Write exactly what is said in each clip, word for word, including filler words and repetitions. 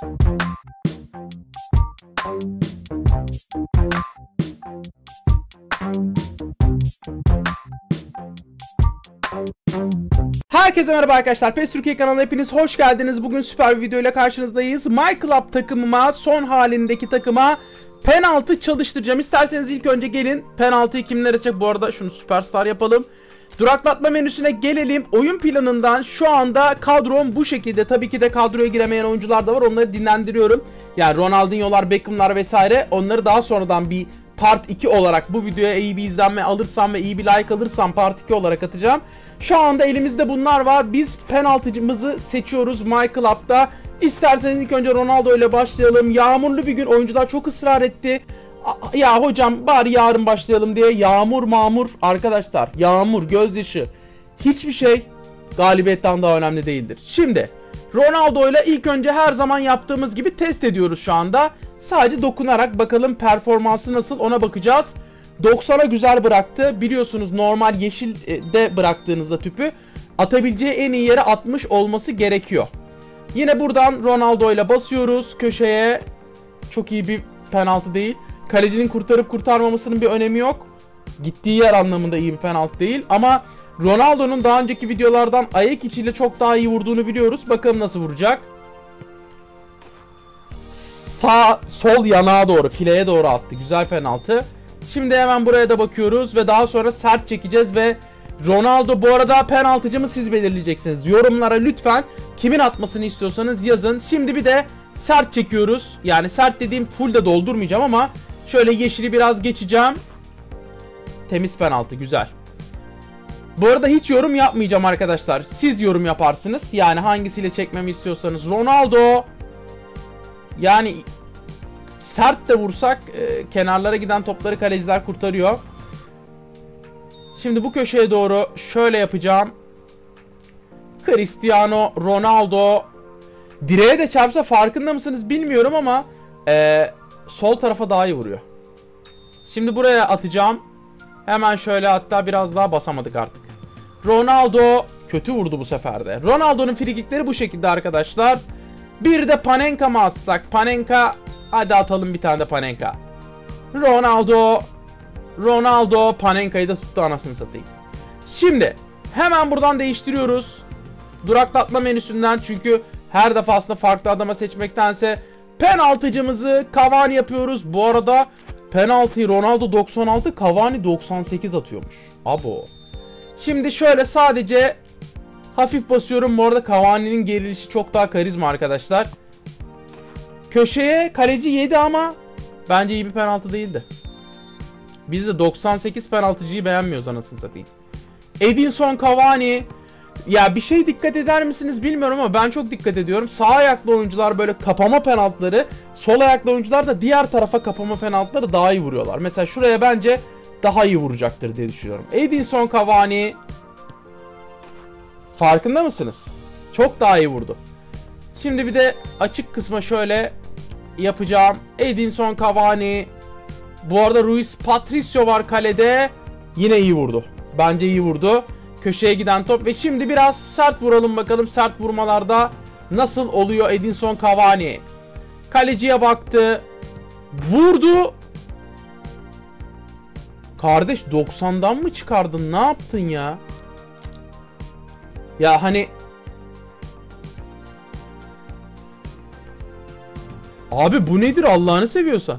Herkese merhaba arkadaşlar. PES Türkiye kanalına hepiniz hoş geldiniz. Bugün süper bir video ile karşınızdayız. MyClub takımıma, son halindeki takıma penaltı çalıştıracağım. İsterseniz ilk önce gelin penaltıyı kimlere çek. Bu arada şunu süperstar yapalım. Duraklatma menüsüne gelelim. Oyun planından şu anda kadrom bu şekilde. Tabii ki de kadroya giremeyen oyuncular da var. Onları dinlendiriyorum. Yani Ronaldinho'lar, Beckham'lar vesaire. Onları daha sonradan bir part iki olarak bu videoya iyi bir izlenme alırsam ve iyi bir like alırsam part iki olarak atacağım. Şu anda elimizde bunlar var. Biz penaltıcımızı seçiyoruz MyClub'da. İsterseniz ilk önce Ronaldo ile başlayalım. Yağmurlu bir gün, oyuncular çok ısrar etti. Ya hocam bari yarın başlayalım diye. Yağmur mağmur arkadaşlar. Yağmur, gözyaşı, hiçbir şey galibiyetten daha önemli değildir. Şimdi Ronaldo ile ilk önce her zaman yaptığımız gibi test ediyoruz şu anda. Sadece dokunarak bakalım performansı nasıl, ona bakacağız. doksana güzel bıraktı. Biliyorsunuz normal yeşilde bıraktığınızda tüpü atabileceği en iyi yere atmış olması gerekiyor. Yine buradan Ronaldo ile basıyoruz köşeye. Çok iyi bir penaltı değil. Kalecinin kurtarıp kurtarmamasının bir önemi yok. Gittiği yer anlamında iyi bir penaltı değil. Ama Ronaldo'nun daha önceki videolardan ayak içiyle çok daha iyi vurduğunu biliyoruz. Bakalım nasıl vuracak. Sağ sol yanağa doğru, fileye doğru attı. Güzel penaltı. Şimdi hemen buraya da bakıyoruz ve daha sonra sert çekeceğiz ve Ronaldo, bu arada penaltıcımı siz belirleyeceksiniz. Yorumlara lütfen kimin atmasını istiyorsanız yazın. Şimdi bir de sert çekiyoruz. Yani sert dediğim full de doldurmayacağım ama şöyle yeşili biraz geçeceğim. Temiz penaltı, güzel. Bu arada hiç yorum yapmayacağım arkadaşlar. Siz yorum yaparsınız. Yani hangisiyle çekmemi istiyorsanız. Ronaldo. Yani sert de vursak e, kenarlara giden topları kaleciler kurtarıyor. Şimdi bu köşeye doğru şöyle yapacağım. Cristiano Ronaldo. Direğe de çarpsa farkında mısınız bilmiyorum ama e, sol tarafa daha iyi vuruyor. Şimdi buraya atacağım. Hemen şöyle, hatta biraz daha basamadık artık. Ronaldo kötü vurdu bu sefer de. Ronaldo'nun frikikleri bu şekilde arkadaşlar. Bir de Panenka mı atsak? Panenka, hadi atalım bir tane de Panenka. Ronaldo. Ronaldo Panenka'yı da tuttu, anasını satayım. Şimdi hemen buradan değiştiriyoruz. Duraklatma menüsünden, çünkü her defasında farklı adama seçmektense penaltıcımızı Cavani yapıyoruz. Bu arada penaltıyı Ronaldo doksan altı, Cavani doksan sekiz atıyormuş. Abo. Şimdi şöyle sadece hafif basıyorum. Bu arada Cavani'nin gerilişi çok daha karizma arkadaşlar. Köşeye kaleci yedi ama bence iyi bir penaltı değildi. Biz de doksan sekiz penaltıcıyı beğenmiyoruz, anasını satayım. Edinson Cavani. Ya bir şey dikkat eder misiniz bilmiyorum ama ben çok dikkat ediyorum. Sağ ayaklı oyuncular böyle kapama penaltıları, sol ayaklı oyuncular da diğer tarafa kapama penaltıları daha iyi vuruyorlar. Mesela şuraya bence daha iyi vuracaktır diye düşünüyorum. Edinson Cavani. Farkında mısınız? Çok daha iyi vurdu. Şimdi bir de açık kısma şöyle yapacağım. Edinson Cavani. Bu arada Ruiz Patricio var kalede. Yine iyi vurdu. Bence iyi vurdu. Köşeye giden top ve şimdi biraz sert vuralım bakalım. Sert vurmalarda nasıl oluyor Edinson Cavani. Kaleciye baktı. Vurdu. Kardeş doksandan mı çıkardın? Ne yaptın ya? Ya hani abi bu nedir Allah'ını seviyorsan?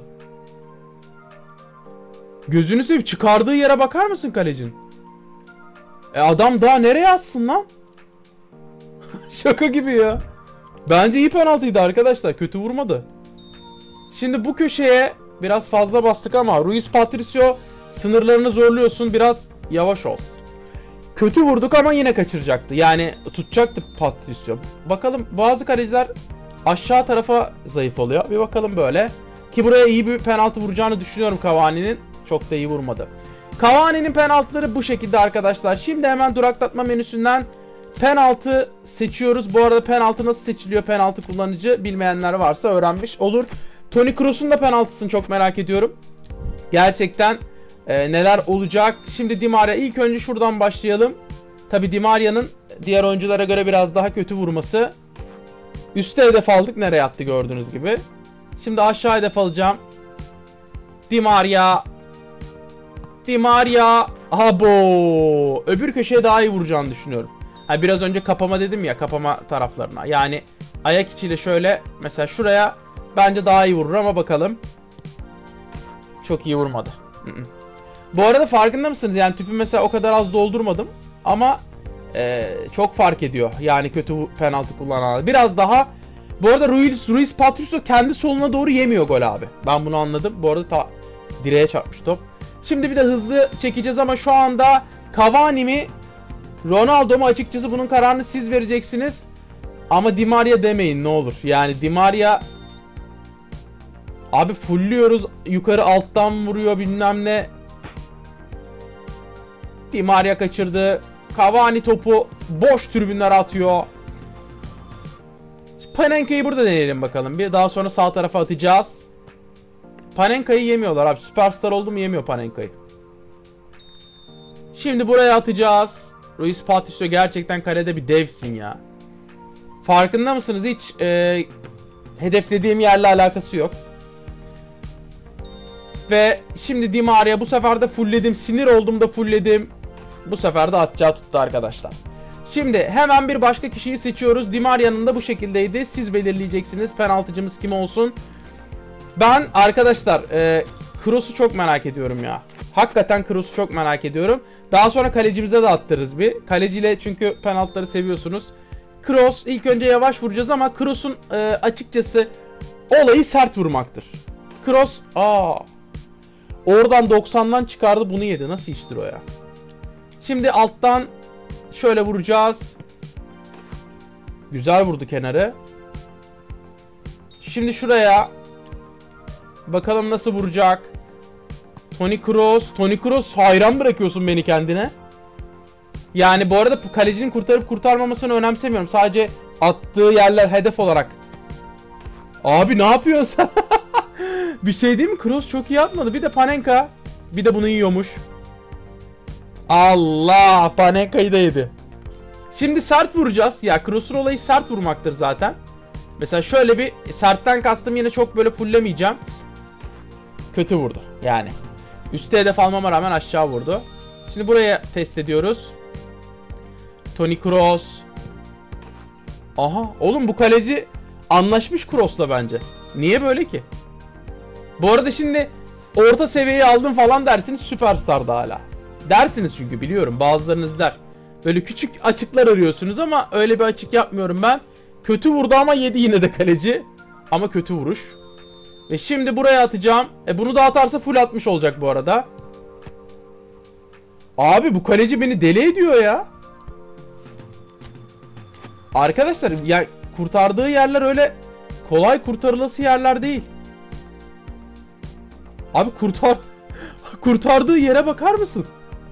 Gözünü seveyim, çıkardığı yere bakar mısın kalecinin? E adam daha nereye atsın lan? Şaka gibi ya. Bence iyi penaltıydı arkadaşlar, kötü vurmadı. Şimdi bu köşeye biraz fazla bastık ama Ruiz Patricio, sınırlarını zorluyorsun, biraz yavaş ol. Kötü vurduk ama yine kaçıracaktı. Yani tutacaktı Patricio. Bakalım, bazı kaleciler aşağı tarafa zayıf oluyor. Bir bakalım böyle. Ki buraya iyi bir penaltı vuracağını düşünüyorum Cavani'nin. Çok da iyi vurmadı. Cavani'nin penaltıları bu şekilde arkadaşlar. Şimdi hemen duraklatma menüsünden penaltı seçiyoruz. Bu arada penaltı nasıl seçiliyor, penaltı kullanıcı bilmeyenler varsa öğrenmiş olur. Toni Kroos'un da penaltısını çok merak ediyorum. Gerçekten e, neler olacak. Şimdi Di Maria, ilk önce şuradan başlayalım. Tabi Di Maria'nın diğer oyunculara göre biraz daha kötü vurması. Üste hedef aldık. Nereye attı gördüğünüz gibi. Şimdi aşağı hedef alacağım. Di Maria. Di Maria. Abo. Öbür köşeye daha iyi vuracağını düşünüyorum. Ha, biraz önce kapama dedim ya, kapama taraflarına. Yani ayak içiyle şöyle mesela şuraya bence daha iyi vurur ama bakalım. Çok iyi vurmadı. Bu arada farkında mısınız? Yani tüpü mesela o kadar az doldurmadım ama e, çok fark ediyor. Yani kötü penaltı kullanan. Biraz daha. Bu arada Ruiz, Ruiz Patricio kendi soluna doğru yemiyor gol abi. Ben bunu anladım. Bu arada ta direğe çarpmış top. Şimdi bir de hızlı çekeceğiz ama şu anda Cavani mi Ronaldo mu, açıkçası bunun kararını siz vereceksiniz. Ama Di Maria demeyin ne olur. Yani Di Maria abi fullüyoruz. Yukarı alttan vuruyor bilmem ne. Di Maria kaçırdı. Cavani topu boş tribünlere atıyor. Panenka'yı burada deneyelim bakalım. Bir daha sonra sağ tarafa atacağız. Panenka'yı yemiyorlar abi. Süperstar oldu mu yemiyor Panenka'yı. Şimdi buraya atacağız. Ruiz Patricio gerçekten kalede bir devsin ya. Farkında mısınız? Hiç e, hedeflediğim yerle alakası yok. Ve şimdi Di Maria, bu sefer de fullledim. Sinir oldum da fullledim. Bu sefer de atacağı tuttu arkadaşlar. Şimdi hemen bir başka kişiyi seçiyoruz. Di Maria'nın da bu şekildeydi. Siz belirleyeceksiniz. Penaltıcımız kim olsun? Ben arkadaşlar e, Kroos'u çok merak ediyorum ya. Hakikaten Kroos'u çok merak ediyorum. Daha sonra kalecimize de attırırız bir. Kaleciyle çünkü penaltıları seviyorsunuz. Kroos ilk önce yavaş vuracağız ama Kroos'un e, açıkçası olayı sert vurmaktır. Kroos aa oradan doksandan çıkardı, bunu yedi. Nasıl iştir o ya? Şimdi alttan şöyle vuracağız. Güzel vurdu kenarı. Şimdi şuraya bakalım nasıl vuracak. Toni Kroos. Toni Kroos, hayran bırakıyorsun beni kendine. Yani bu arada kalecinin kurtarıp kurtarmamasını önemsemiyorum. Sadece attığı yerler hedef olarak. Abi ne yapıyorsun sen? Bir şey değil mi? Kroos çok iyi atmadı. Bir de Panenka. Bir de bunu yiyormuş. Allah, Panenka'yı da yedi. Şimdi sert vuracağız. Ya Kroos'un olayı sert vurmaktır zaten. Mesela şöyle bir sertten kastım, yine çok böyle fullemeyeceğim. Kötü vurdu yani. Üste hedef almama rağmen aşağı vurdu. Şimdi buraya test ediyoruz. Toni Kroos. Aha oğlum, bu kaleci anlaşmış Kroos'la bence. Niye böyle ki? Bu arada şimdi orta seviyeyi aldım falan dersiniz, süperstarda hala. Dersiniz çünkü biliyorum, bazılarınız der. Böyle küçük açıklar arıyorsunuz ama öyle bir açık yapmıyorum ben. Kötü vurdu ama yedi yine de kaleci. Ama kötü vuruş. Ve şimdi buraya atacağım. E bunu da atarsa full atmış olacak bu arada. Abi bu kaleci beni deli ediyor ya. Arkadaşlar ya, kurtardığı yerler öyle kolay kurtarılası yerler değil. Abi kurtar kurtardığı yere bakar mısın?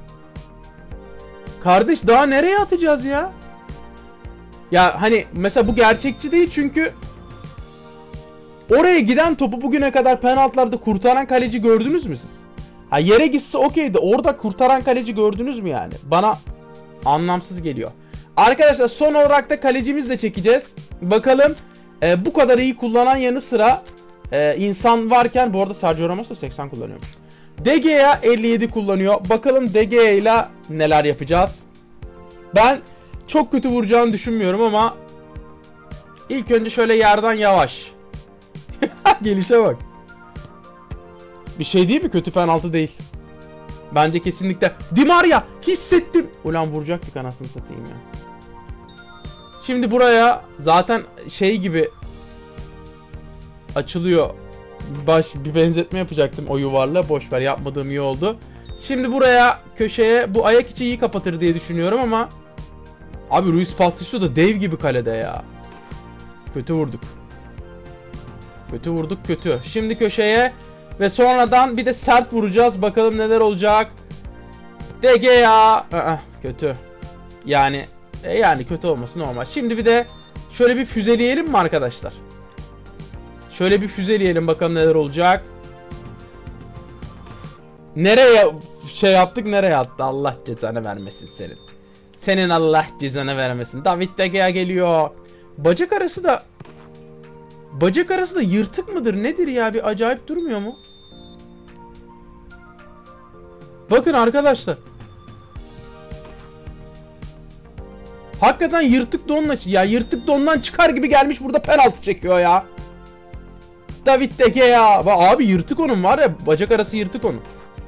Kardeş daha nereye atacağız ya? Ya hani mesela bu gerçekçi değil çünkü oraya giden topu bugüne kadar penaltılarda kurtaran kaleci gördünüz mü siz? Ha, yere gitse okeydi. Orada kurtaran kaleci gördünüz mü yani? Bana anlamsız geliyor. Arkadaşlar son olarak da kalecimizle çekeceğiz. Bakalım e, bu kadar iyi kullanan yanı sıra e, insan varken, bu arada Sergio Ramos da seksen kullanıyormuş. De Gea elli yedi kullanıyor. Bakalım De Gea ile neler yapacağız. Ben çok kötü vuracağını düşünmüyorum ama ilk önce şöyle yerden yavaş. Gelişe bak. Bir şey değil mi? Kötü penaltı değil. Bence kesinlikle. Di Maria, hissettim. Ulan vuracaktık anasını satayım ya. Şimdi buraya zaten şey gibi açılıyor. Baş bir benzetme yapacaktım o yuvarla. Boş ver, yapmadığım iyi oldu. Şimdi buraya köşeye bu ayak içi iyi kapatır diye düşünüyorum ama abi Ruiz Patricio da dev gibi kalede ya. Kötü vurduk. Kötü vurduk kötü. Şimdi köşeye ve sonradan bir de sert vuracağız. Bakalım neler olacak. De Gea. Aa, kötü. Yani e yani kötü olması normal. Şimdi bir de şöyle bir füzeleyelim mi arkadaşlar? Şöyle bir füzeleyelim bakalım neler olacak. Nereye şey yaptık, nereye attı? Allah cezanı vermesin senin. Senin Allah cezanı vermesin. David De Gea geliyor. Bacak arası da Bacak arası da yırtık mıdır nedir ya, bir acayip durmuyor mu? Bakın arkadaşlar. Hakikaten yırtık donla, ya yırtık dondan çıkar gibi gelmiş burada penaltı çekiyor ya. David De Gea. Abi yırtık onun var ya, bacak arası yırtık onun.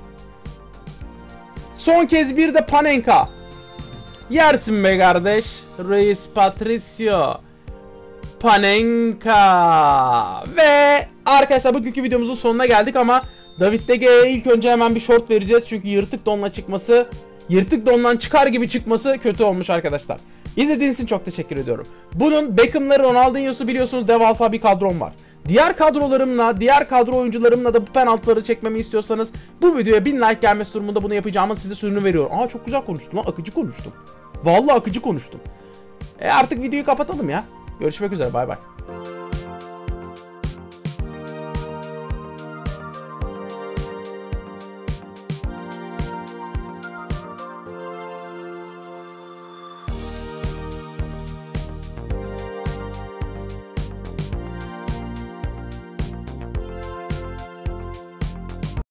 Son kez bir de Panenka. Yersin be kardeş. Reis Patricio. Panenka. Ve arkadaşlar bugünkü videomuzun sonuna geldik ama David De Gea'ya ilk önce hemen bir short vereceğiz. Çünkü yırtık donla çıkması, yırtık dondan çıkar gibi çıkması kötü olmuş arkadaşlar. İzlediğiniz için çok teşekkür ediyorum. Bunun Beckham'ları, Ronaldinho'su biliyorsunuz, devasa bir kadrom var. Diğer kadrolarımla, diğer kadro oyuncularımla da bu penaltıları çekmemi istiyorsanız bu videoya bin like gelmesi durumunda bunu yapacağımın size sözünü veriyorum. Aa çok güzel konuştum lan, akıcı konuştum. Vallahi akıcı konuştum. E artık videoyu kapatalım ya. Görüşmek üzere, bay bay.